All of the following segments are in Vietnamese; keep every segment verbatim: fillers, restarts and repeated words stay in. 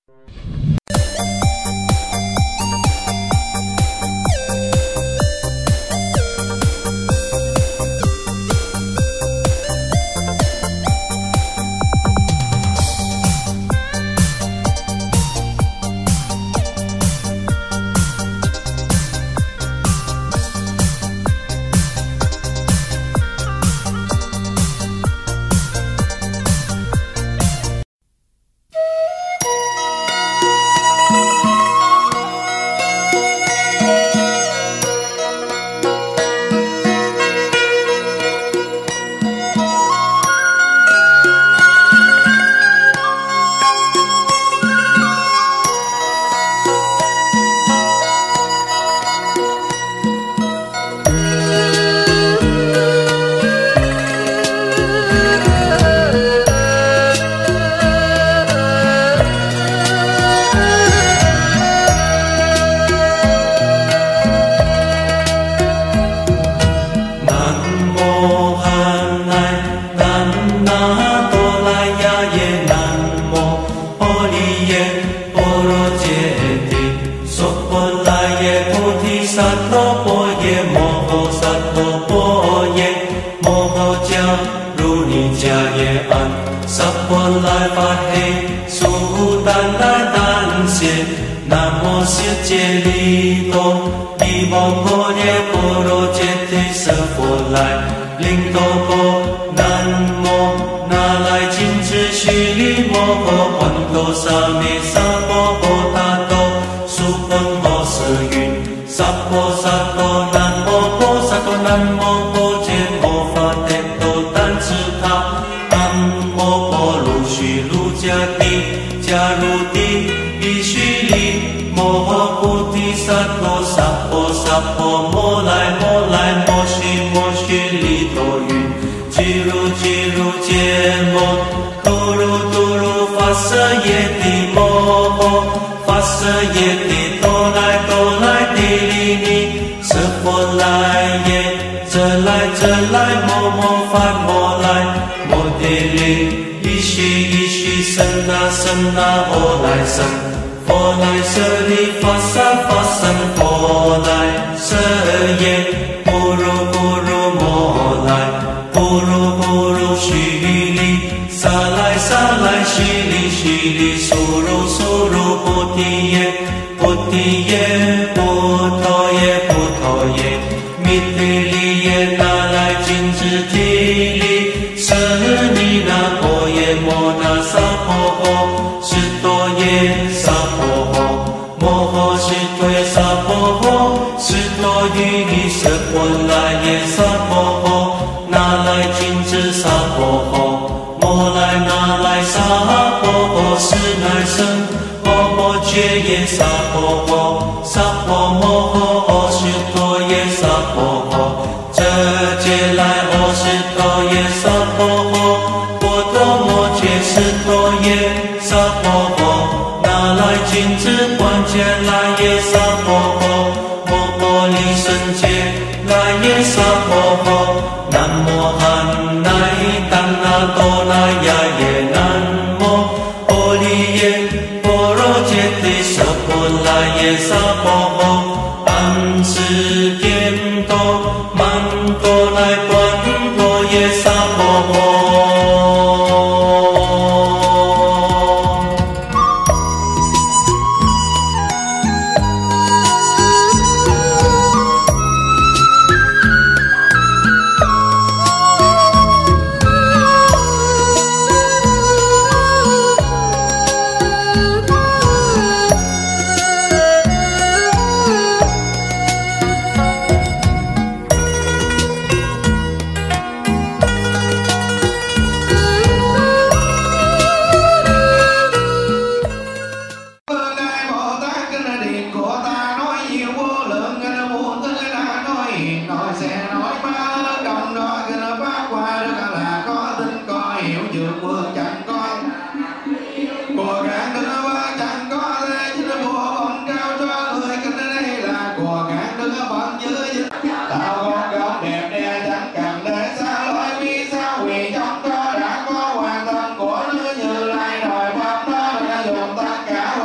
Cả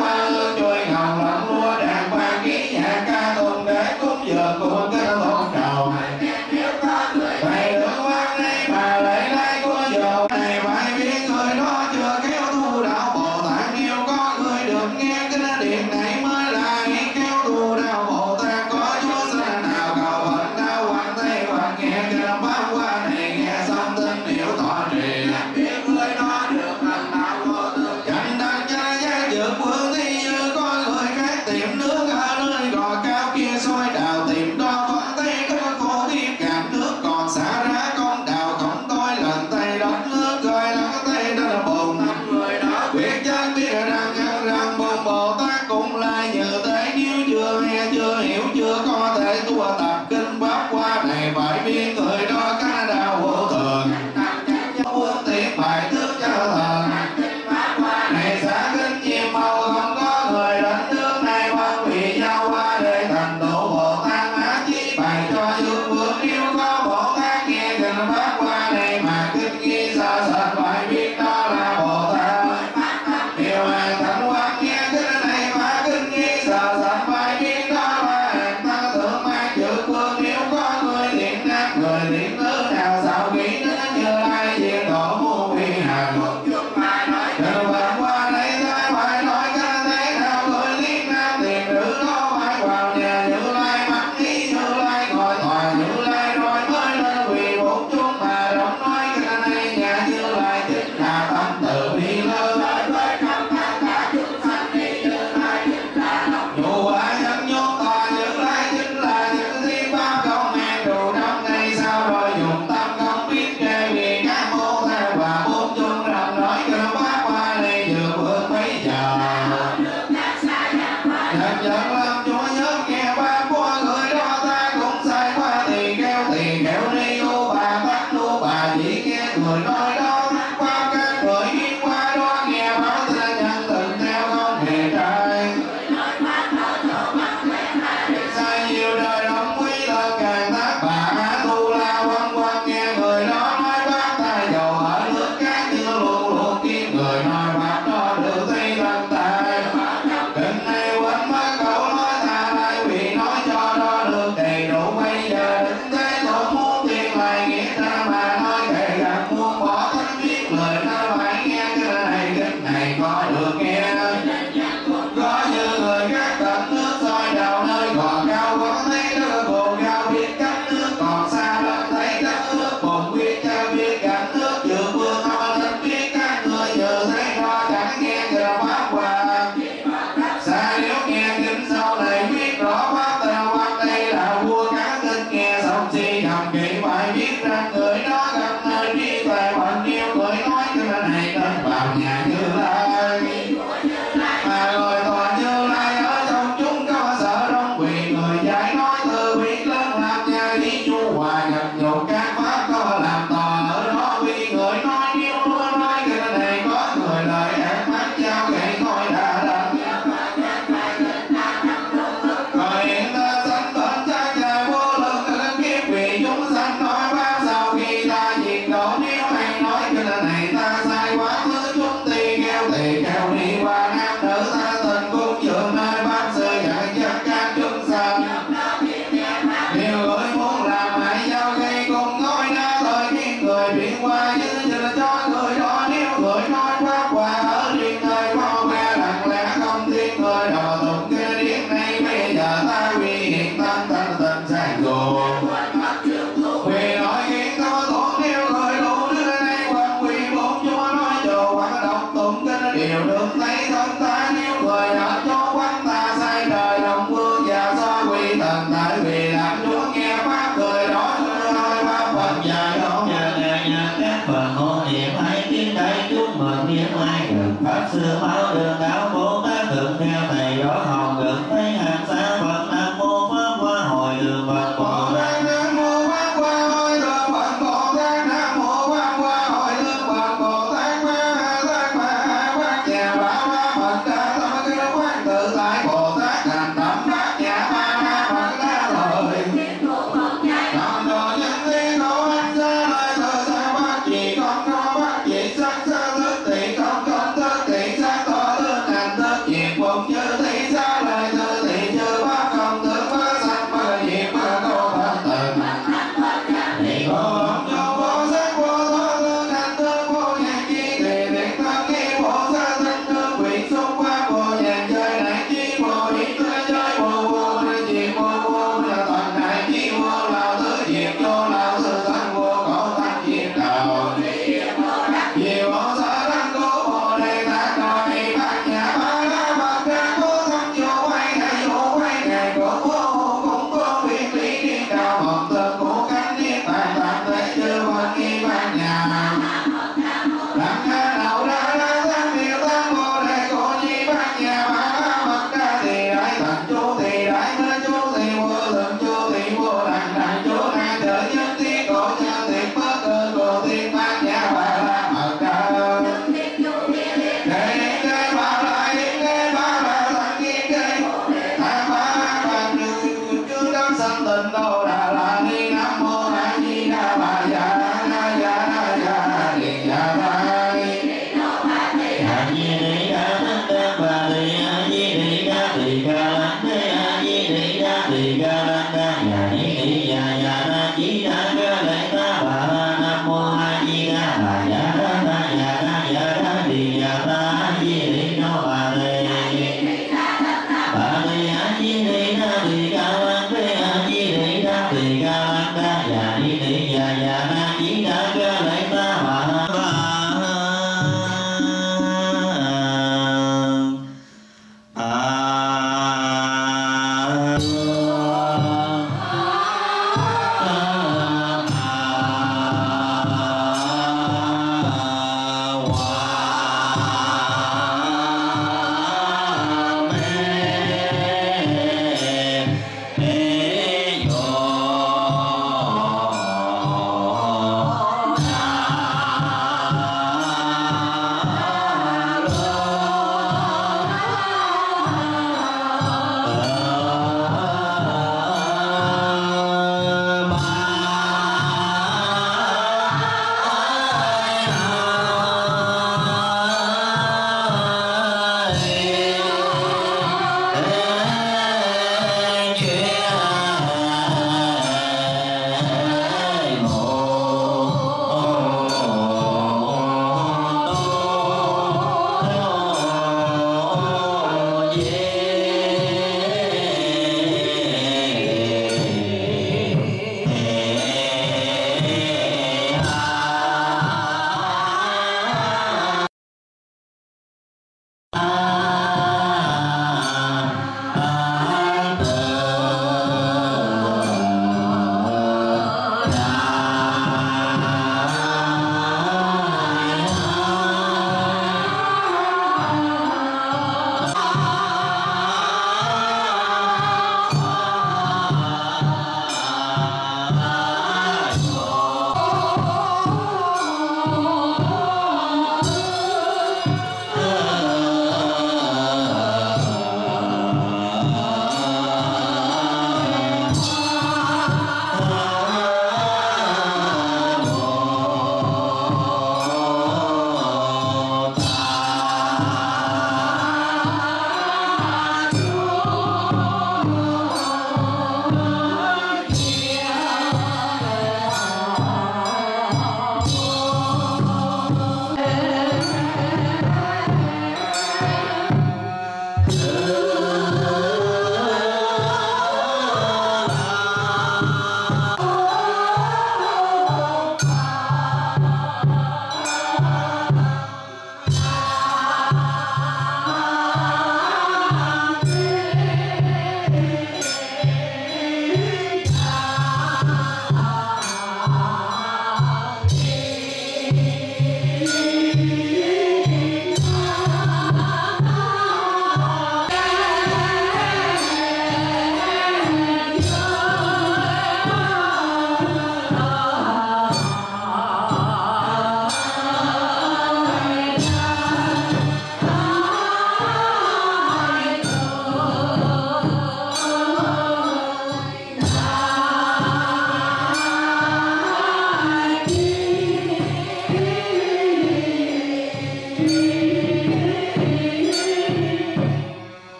cho dương vương nếu có Bồ Tát nghe kinh pháp qua đây mà kinh ghi sợ sệt phải biết đó là Bồ Tát. Điều hàng thanh quan nghe kinh này mà kinh ghi sợ sệt phải biết đó là hàng tăng thượng mang chữ vương nếu có người thiện nam người thiện nữ nào sao nghĩ đến Như Lai diệt độ muôn vi hàng kinh pháp qua đây ta phải nói cái thế nào người thiện nam thiện nữ đó phải vào nhà Như Lai mắt ý Như Lai ngồi tòa Như Lai rồi mới lên quỳ bốn chúng mà don't nói cái này nhà Như Lai chính là tâm từ bi lớn. Dù ai nhân nhốt tòa Như Lai chính là những thiên pháp công an đủ năm ngày sau rồi dùng tâm không biết kê vì các mô tha và bốn chúng rằng nói cơ pháp qua đây vừa bước mấy giờ. Nhân dân làm chúa nhớ nghe ba của người đó ta cũng sai qua thì kêu thì kêu đi u bà bắt lu bà chỉ nghe người nói đó qua các người đi qua đó nghe báo tin nhân từng theo không hề trai. Sai nhiều đời đóng quý thân càng tác bà tu la quăng quăng nghe người đó nói bác ta giàu ở nước cát như luôn luôn kiếm người nói bác đó được thấy thân tài. Kinh này quên mất câu nói ta lại vì nói cho đó được đầy đủ bây giờ đến thế tôi muốn tiền lại nghĩa ra mà nói kể gặp muốn bỏ thân biết lời ta phải nghe cái này kinh này có được nghe. Có như người khác tận nước soi đào nơi gò cao có thấy nước cồn cao biết cách nước còn xa lắm thấy đất nước cồn biết cha biết cảnh nước dự vương họ lên biết các người như thế đó chẳng nghe kêu pháp qua. Xa nếu nghe kinh sau này biết rõ pháp tao pháp đây là vua cá kinh nghe xong chi thầm kỹ phải biết rằng người đó gặp nơi trí tuệ bằng yêu người nói cái này tên vào nhà Như Lai mà ngồi tòa Như Lai ở trong chúng có sợ đông quỳ người dạy nói từ bi lớn làm nhà đi chu hòa nhập nhục các pháp có làm tòa ở đó vì người nói nếu nói nói cái này có người lời ác mắt giao gậy thôi đã đành. Rồi hiện ta sanh tên chắc cha vô lượng cực kiếp vì chúng sanh nói pháp sau khi ta diệt độ nếu hay nói cái này ta sai quá khứ chúng tỳ kêu tỳ kêu đi qua nam nữ ta tình cung dường nơi pháp sư dạy dắt các chúng sanh. Nhiều người muốn làm hại giao gây cùng nói đã thời khiến người biến qua như là cho người đó nếu người nói pháp qua ở riêng nơi có nghe lặng lẽ không thiên người đò tụng cái điển này bây giờ ta vì hiện tâm thanh tình sáng ruột vì nói khiến có thuận nếu người đủ đưa đây quan quy bốn chúa nói chỗ hoặc đọc tụng kinh điều được thấy thân ta nếu người ở chỗ quán ta sai đời đồng vương và do quy thần tại vì làm chúa nghe pháp người đó nói pháp Phật dài đó Nhà nhà nhà các phần hộ niệm hãy tiến đây chúc mừng niệm ai được pháp sư báo đường đạo Bồ Tát thượng theo thầy đó hồng được thấy hàng xa Phật Nam mô pháp qua hồi đường Phật Bồ Tát. Nam mô pháp qua hồi đường Phật Bồ Tát. Nam mô pháp qua hồi đường Phật Bồ Tát. Ma Tát Ma Bát Nhà Ba Ma Phật Ca Tâm Kinh Quán Tự Tại Bồ Tát thành tâm Bát Nhà Ba Ma Phật Ca lời làm đồ nhân thiên độ anh xa lời thờ xa bát chỉ con có bát chỉ sắc xa thức tỷ không không thức tỷ sắc thôi na già đi tỷ già già na chỉ đã cơ lệ ta mà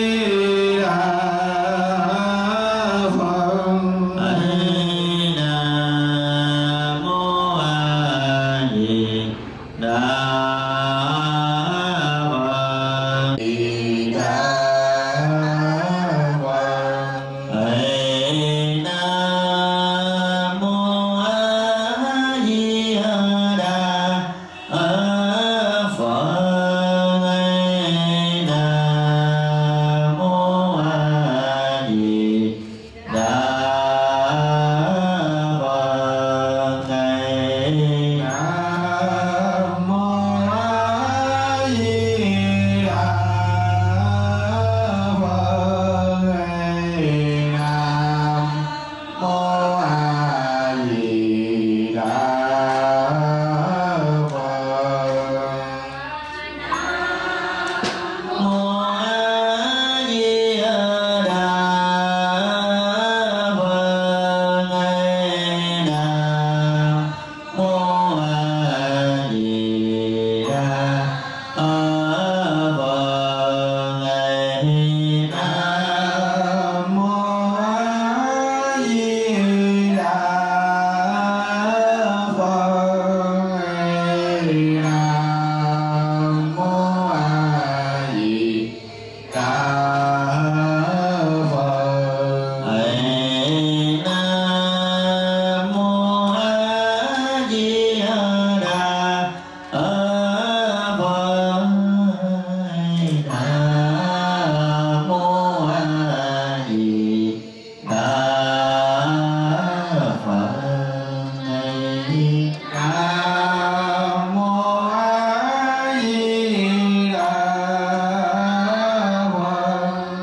A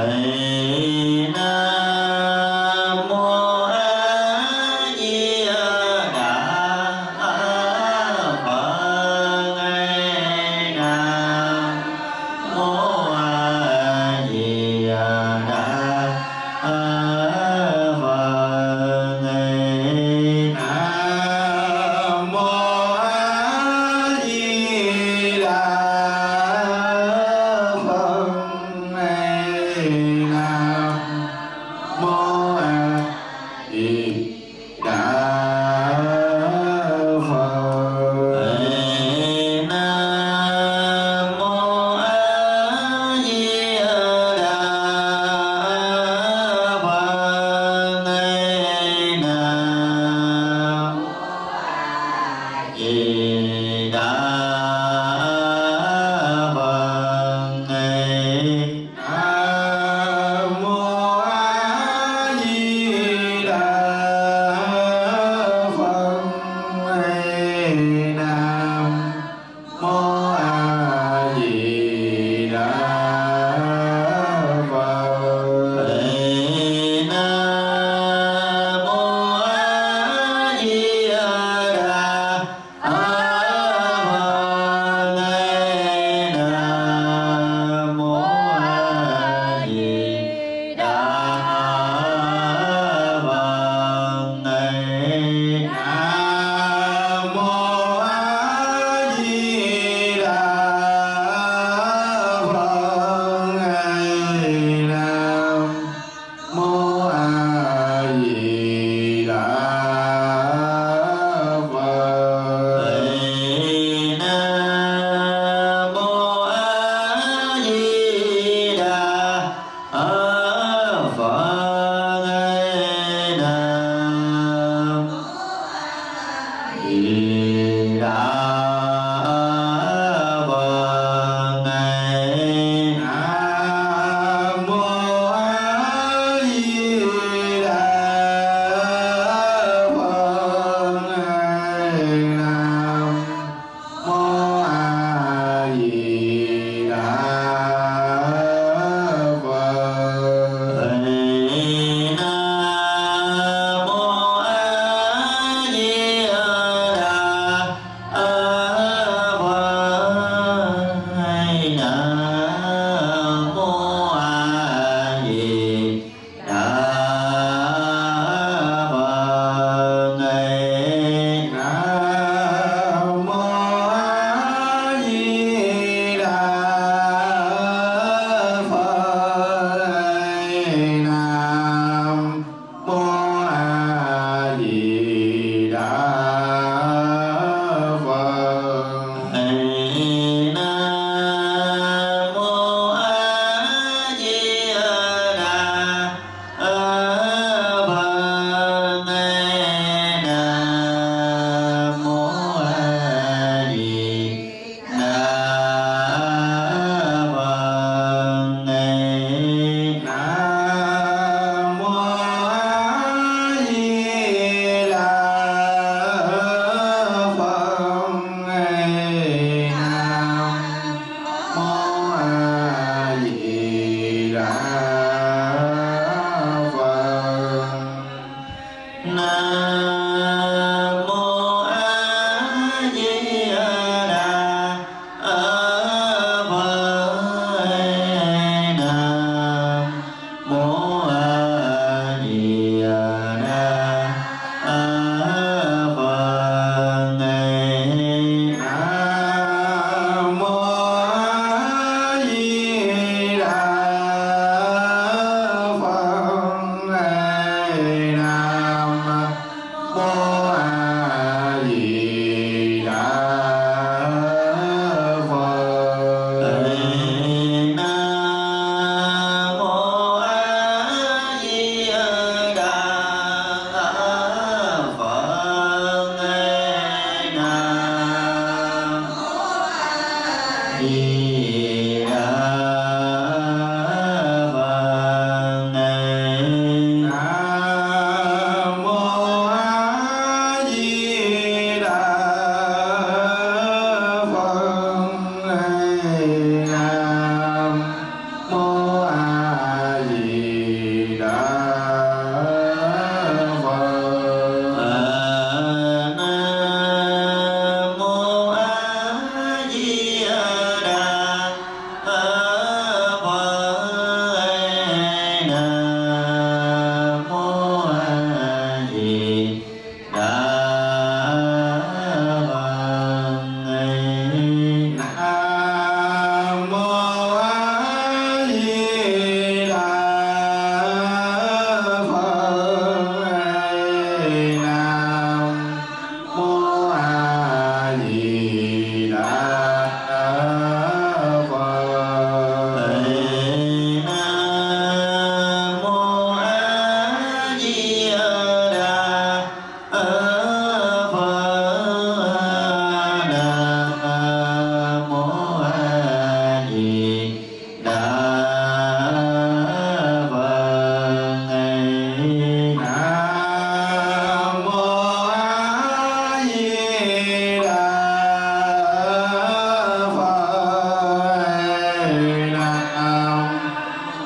A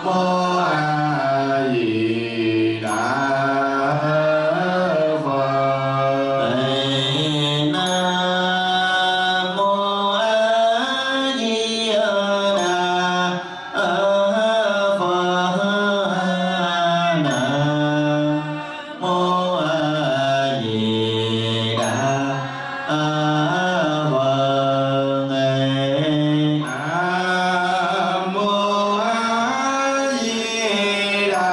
Mô A Di Đà Phật. Nam mô A Di Đà Phật. Nam mô A Di Đà Phật. Nam mô A Di Đà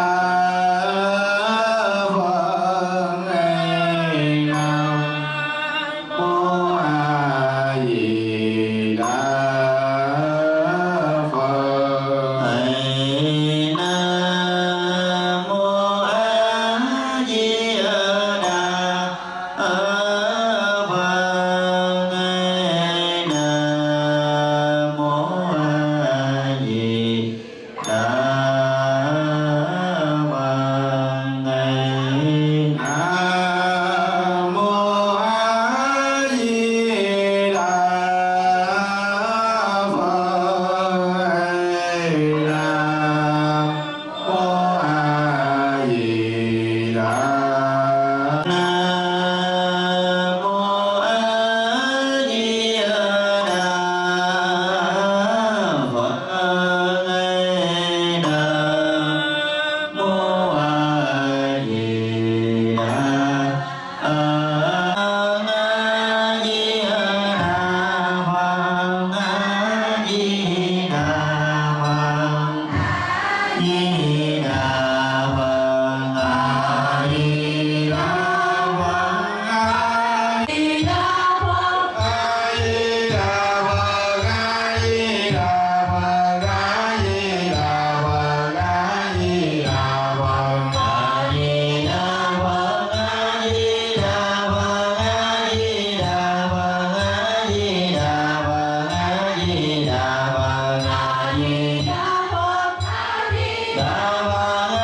Phật. Nam mô A Di Đà Phật. Nam mô A Di Đà Phật. Nam mô A Di Đà Phật. Nam mô A Di Đà Đà Phật.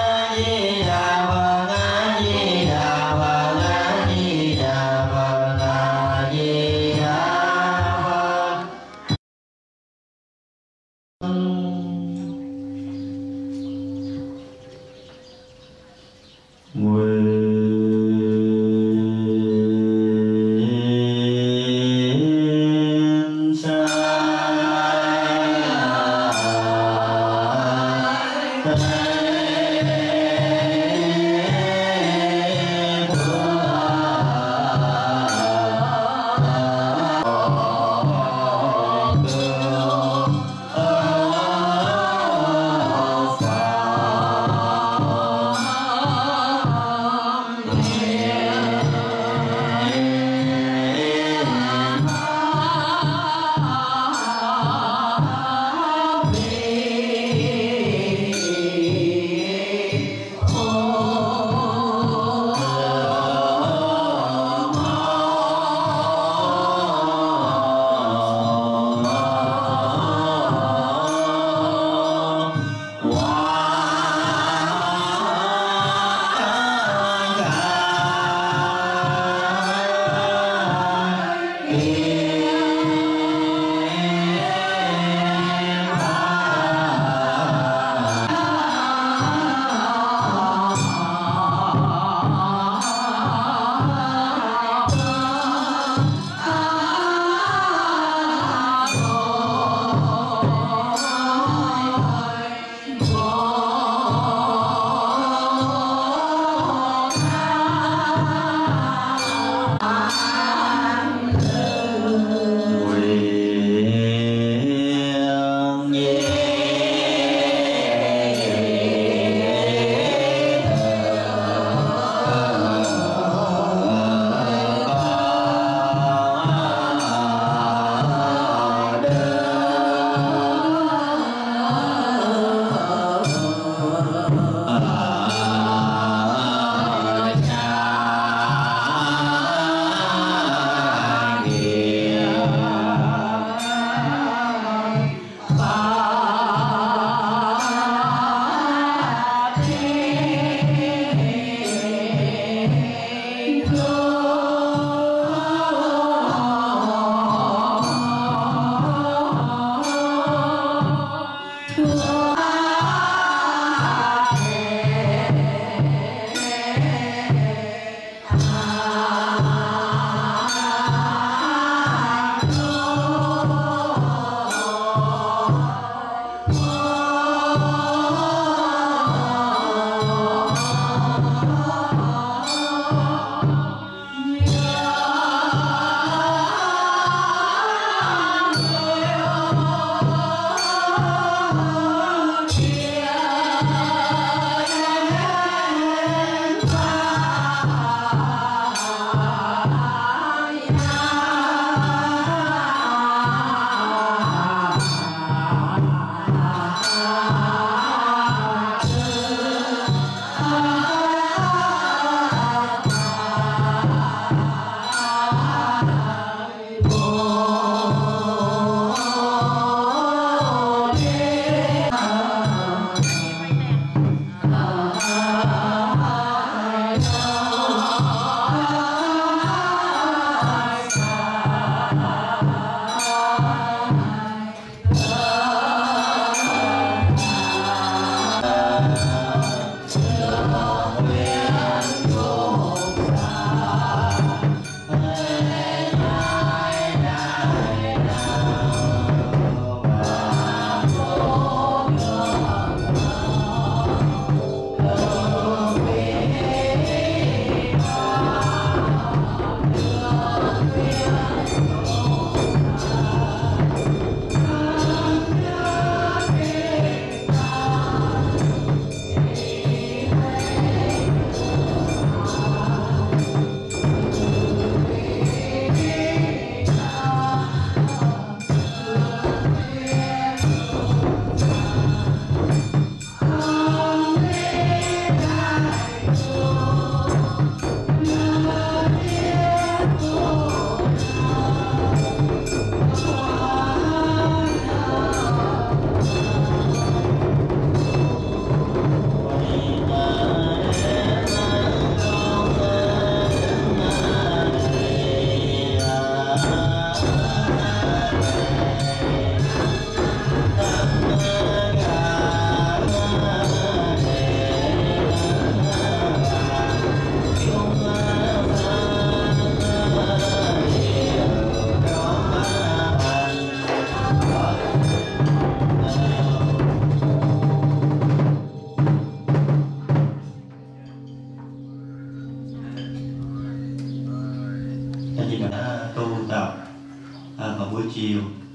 đã tu tập à, vào buổi chiều